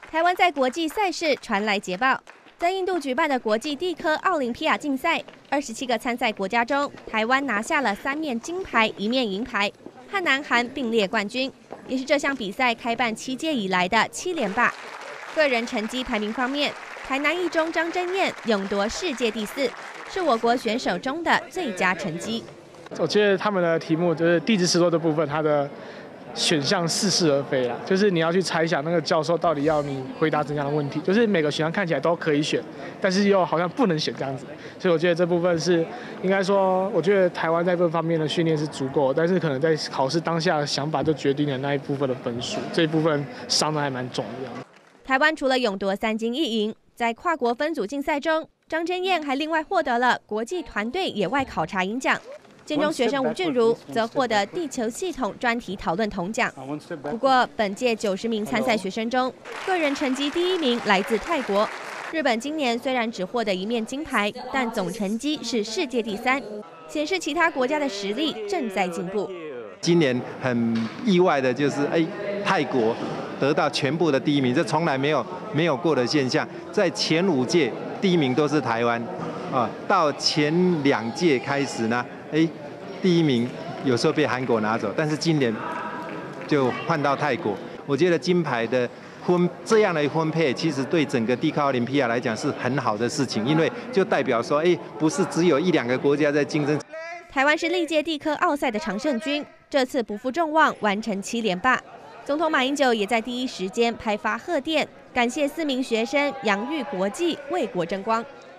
台湾在国际赛事传来捷报，在印度举办的国际地科奥林匹亚竞赛，27个参赛国家中，台湾拿下了3面金牌、1面银牌，和南韩并列冠军，也是这项比赛开办7届以来的7连霸。个人成绩排名方面，台南一中张真燕勇夺世界第4，是我国选手中的最佳成绩。 我觉得他们的题目就是地质实作的部分，它的选项似是而非啦，就是你要去猜想那个教授到底要你回答怎样的问题，就是每个选项看起来都可以选，但是又好像不能选这样子，所以我觉得这部分是应该说，我觉得台湾在这方面的训练是足够，但是可能在考试当下的想法就决定了那一部分的分数，这一部分伤的还蛮重的。 台湾除了勇夺3金1银，在跨国分组竞赛中，张真燕还另外获得了国际团队野外考察银奖。建中学生吴俊如则获得地球系统专题讨论铜奖。不过，本届90名参赛学生中，个人成绩第1名来自泰国。日本今年虽然只获得1面金牌，但总成绩是世界第3，显示其他国家的实力正在进步。 今年很意外的就是，泰国得到全部的第1名，这从来没有过的现象。在前5届第1名都是台湾，到前2届开始呢。第1名有时候被韩国拿走，但是今年就换到泰国。我觉得金牌的这样的分配，其实对整个地科奥林匹亚来讲是很好的事情，因为就代表说，不是只有1、2个国家在竞争。 台湾是历届地科奥赛的常胜军，这次不负众望，完成7连霸。总统马英九也在第一时间拍发贺电，感谢4名学生洋溢国际，为国争光。